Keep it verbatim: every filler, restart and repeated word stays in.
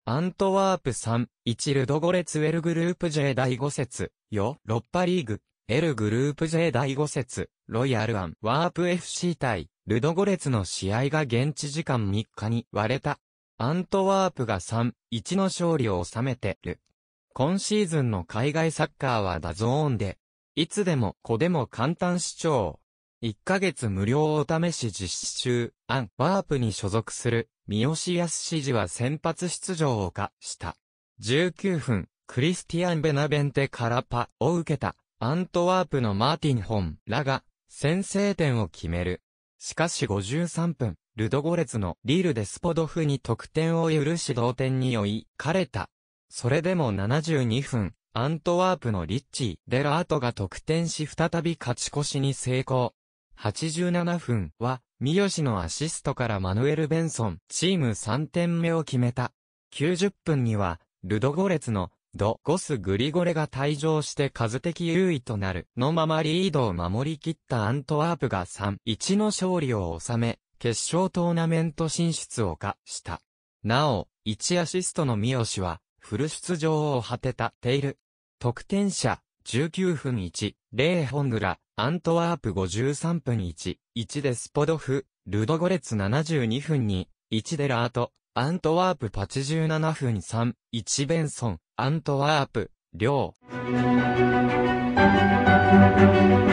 アントワープさん、いちルドゴレツ L グループ J だいご節、ヨーロッパリーグ、L グループ J だいご節、ロイヤルアンワープ エフシー 対、ルドゴレツの試合が現地時間みっかに割れた。アントワープがさん、いちの勝利を収めてる。今シーズンの海外サッカーはダゾーンで、いつでも子でも簡単視聴。いっかげつ無料お試し実施中、アンワープに所属する三好康史は先発出場を可した。じゅうきゅうふん、クリスティアン・ベナベンテからパを受けた、アントワープのマーティン・ホンらが先制点を決める。しかしごじゅうさんぷん、ルドゴレツのリールでスポドフに得点を許し同点に追い、かれた。それでもななじゅうにふん、アントワープのリッチー・デラートが得点し再び勝ち越しに成功。はちじゅうななふんは、三好のアシストからマヌエル・ベンソン、チームさんてんめを決めた。きゅうじゅっぷんには、ルドゴレツのド・ゴス・グリゴレが退場して数的優位となるのままリードを守りきったアントワープがさんたいいちの勝利を収め、決勝トーナメント進出を可した。なお、いちアシストの三好は、フル出場を果てたテイル。得点者、じゅうきゅうふんいち、ゼロホングラ、アントワープごじゅうさんぷんいち、いちでスポドフ、ルドゴレツななじゅうにふんに、いちデラート、アントワープはちじゅうななふんさん、いちベンソン、アントワープ、りょう。